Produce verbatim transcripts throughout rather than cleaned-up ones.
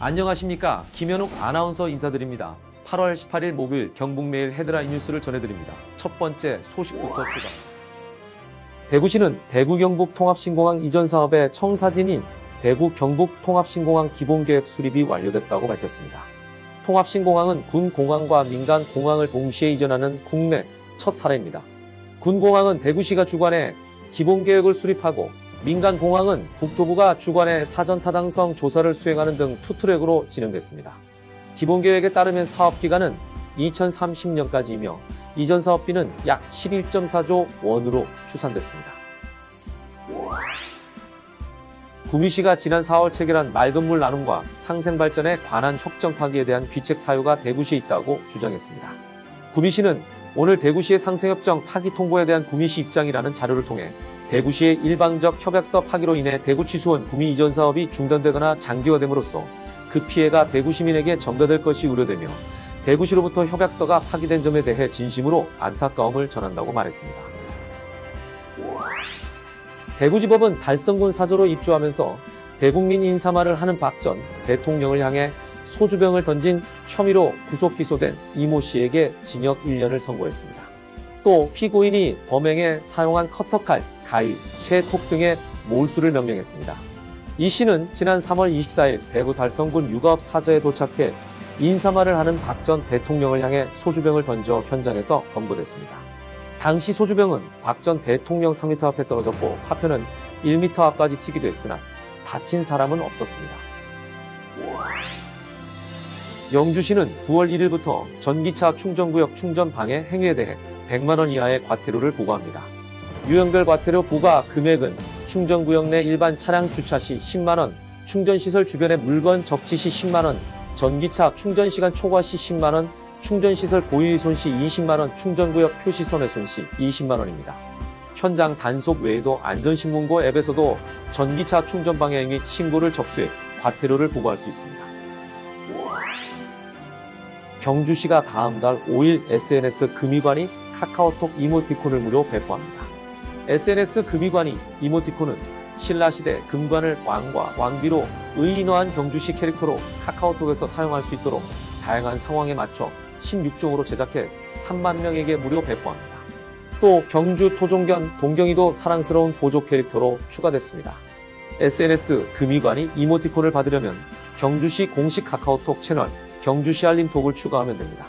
안녕하십니까. 김현욱 아나운서 인사드립니다. 팔월 십팔일 목요일 경북매일 헤드라인 뉴스를 전해드립니다. 첫 번째 소식부터 출발. 대구시는 대구 경북 통합신공항 이전 사업의 청사진인 대구 경북 통합신공항 기본계획 수립이 완료됐다고 밝혔습니다. 통합신공항은 군공항과 민간공항을 동시에 이전하는 국내 첫 사례입니다. 군공항은 대구시가 주관해 기본계획을 수립하고 민간공항은 국토부가 주관해 사전타당성 조사를 수행하는 등 투트랙으로 진행됐습니다. 기본계획에 따르면 사업기간은 이천삼십년까지이며 이전 사업비는 약 십일 점 사조 원으로 추산됐습니다. 구미시가 지난 사월 체결한 맑은 물 나눔과 상생발전에 관한 협정 파기에 대한 귀책 사유가 대구시에 있다고 주장했습니다. 구미시는 오늘 대구시의 상생협정 파기 통보에 대한 구미시 입장이라는 자료를 통해 대구시의 일방적 협약서 파기로 인해 대구 취수원 구미 이전 사업이 중단되거나 장기화됨으로써 그 피해가 대구 시민에게 전가될 것이 우려되며 대구시로부터 협약서가 파기된 점에 대해 진심으로 안타까움을 전한다고 말했습니다. 대구지법은 달성군 사저로 입주하면서 대국민 인사말을 하는 박 전 대통령을 향해 소주병을 던진 혐의로 구속 기소된 이모 씨에게 징역 일 년을 선고했습니다. 또 피고인이 범행에 사용한 커터칼, 가위, 쇠톱 등의 몰수를 명령했습니다. 이 씨는 지난 삼월 이십사일 대구 달성군 육아읍 사저에 도착해 인사말을 하는 박 전 대통령을 향해 소주병을 던져 현장에서 검거됐습니다. 당시 소주병은 박 전 대통령 삼 미터 앞에 떨어졌고 파편은 일 미터 앞까지 튀기도 했으나 다친 사람은 없었습니다. 영주시는 구월 일일부터 전기차 충전구역 충전 방해 행위에 대해 백만 원 이하의 과태료를 부과합니다. 유형별 과태료 부과 금액은 충전구역 내 일반 차량 주차 시 십만 원, 충전시설 주변에 물건 적치 시 십만 원, 전기차 충전시간 초과 시 십만 원, 충전시설 고유훼손 시 이십만 원, 충전구역 표시 손해손 시 이십만 원입니다. 현장 단속 외에도 안전신문고 앱에서도 전기차 충전 방해 행위 신고를 접수해 과태료를 부과할 수 있습니다. 경주시가 다음 달 오일 에스엔에스 금이관이 카카오톡 이모티콘을 무료 배포합니다. 에스엔에스 금이관이 이모티콘은 신라시대 금관을 왕과 왕비로 의인화한 경주시 캐릭터로 카카오톡에서 사용할 수 있도록 다양한 상황에 맞춰 십육 종으로 제작해 삼만 명에게 무료 배포합니다. 또 경주 토종견 동경이도 사랑스러운 보조 캐릭터로 추가됐습니다. 에스엔에스 금이관이 이모티콘을 받으려면 경주시 공식 카카오톡 채널 경주시 알림톡을 추가하면 됩니다.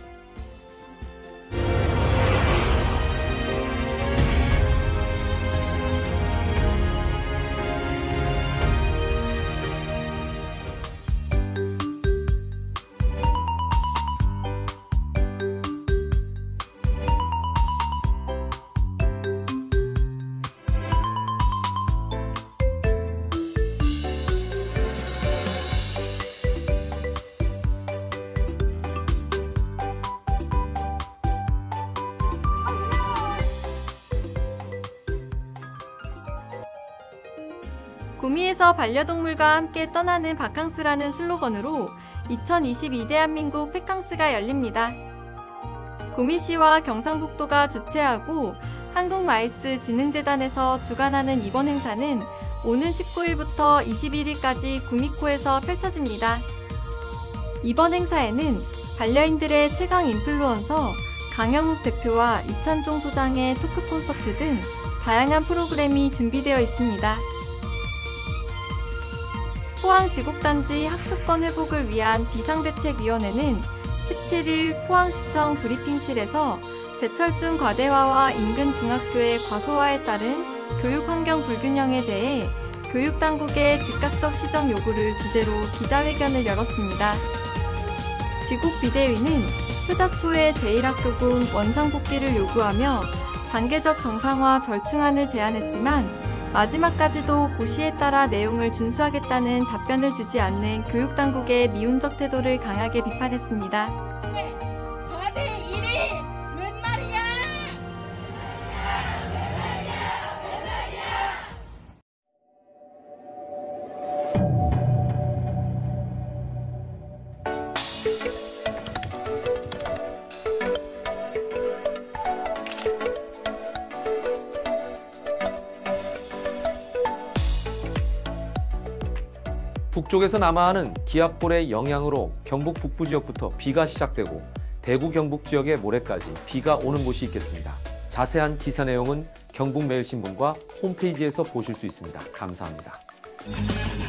구미에서 반려동물과 함께 떠나는 바캉스라는 슬로건으로 이천이십이 대한민국 페캉스가 열립니다. 구미시와 경상북도가 주최하고 한국마이스 진흥재단에서 주관하는 이번 행사는 오는 십구일부터 이십일일까지 구미코에서 펼쳐집니다. 이번 행사에는 반려인들의 최강 인플루언서 강영욱 대표와 이찬종 소장의 토크 콘서트 등 다양한 프로그램이 준비되어 있습니다. 포항지곡단지 학습권 회복을 위한 비상대책위원회는 십칠일 포항시청 브리핑실에서 제철중 과대화와 인근 중학교의 과소화에 따른 교육환경 불균형에 대해 교육당국의 즉각적 시정 요구를 주제로 기자회견을 열었습니다. 지곡비대위는 효자 초의 제일 학교군 원상복귀를 요구하며 단계적 정상화 절충안을 제안했지만 마지막까지도 고시에 따라 내용을 준수하겠다는 답변을 주지 않는 교육당국의 미온적 태도를 강하게 비판했습니다. 사대 일이 웬 말이야? 북쪽에서 남하하는 기압골의 영향으로 경북 북부 지역부터 비가 시작되고 대구 경북 지역의 모레까지 비가 오는 곳이 있겠습니다. 자세한 기사 내용은 경북매일신문과 홈페이지에서 보실 수 있습니다. 감사합니다.